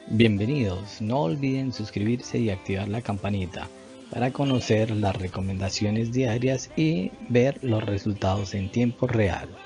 Bienvenidos, no olviden suscribirse y activar la campanita para conocer las recomendaciones diarias y ver los resultados en tiempo real.